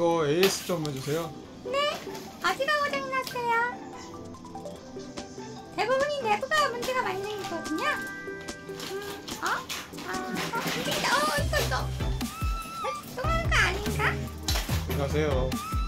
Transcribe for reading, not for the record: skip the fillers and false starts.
이거 AS 좀 해주세요. 네? 어디가 고장났어요? 대부분이 내부가 문제가 많이 생기거든요. 움직인다. 이거 또 하는 거 아닌가? 가세요.